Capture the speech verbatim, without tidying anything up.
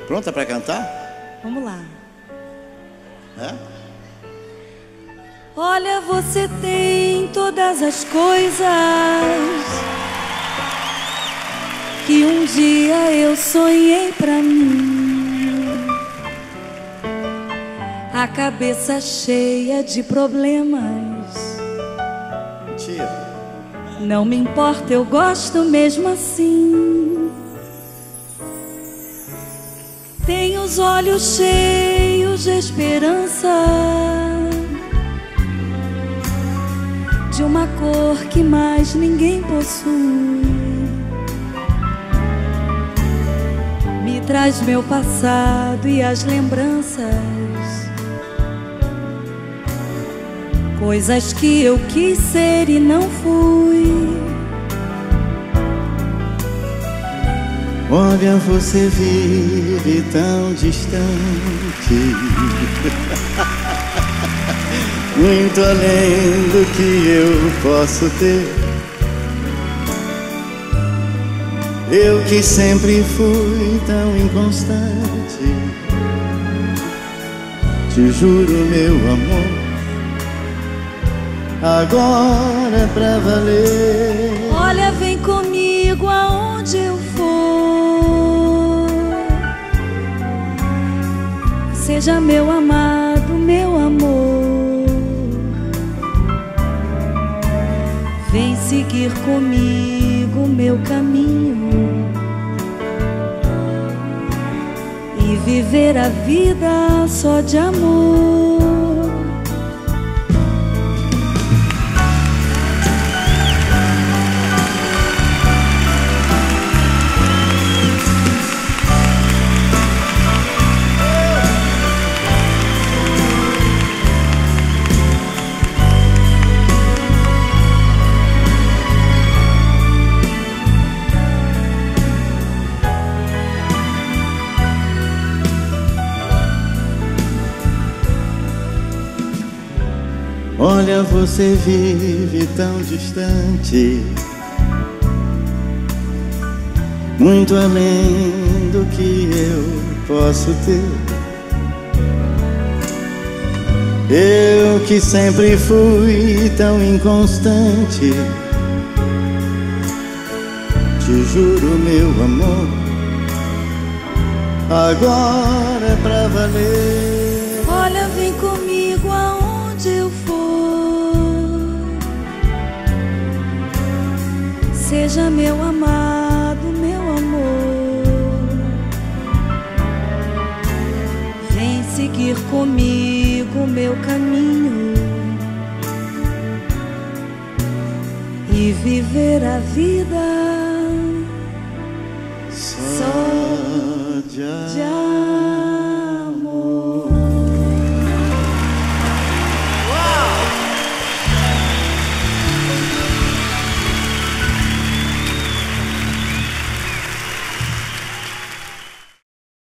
Pronta para cantar? Vamos lá. É? Olha, você tem todas as coisas que um dia eu sonhei pra mim. A cabeça cheia de problemas. Mentira. Não me importa, eu gosto mesmo assim. Tenho os olhos cheios de esperança, de uma cor que mais ninguém possui. Me traz meu passado e as lembranças, coisas que eu quis ser e não fui. Olha, você vive tão distante, muito além do que eu posso ter. Eu que sempre fui tão inconstante, te juro, meu amor, agora é pra valer. Olha, vem comigo aonde eu for, seja meu amado, meu amor. Vem seguir comigo meu caminho e viver a vida só de amor. Olha, você vive tão distante, muito além do que eu posso ter. Eu que sempre fui tão inconstante, te juro, meu amor, agora é pra valer. Olha, vem comigo aonde eu for, seja meu amado, meu amor. Vem seguir comigo meu caminho e viver a vida Só de de amor.